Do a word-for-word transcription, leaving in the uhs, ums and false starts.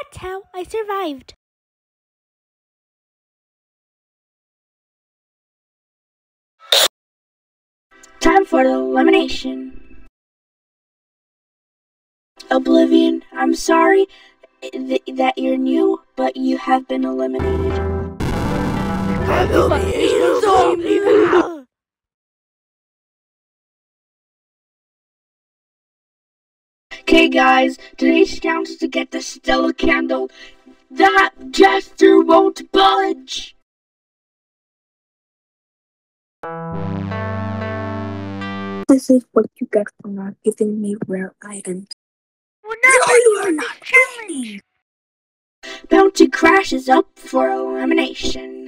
That's how I survived. Time for the elimination. Oblivion, I'm sorry th that you're new, but you have been eliminated. Okay guys, today's challenge is to get the Stella candle. That jester won't budge! This is what you get for not giving me rare items. Well, no, You are not challenging! Bounty crashes up for elimination.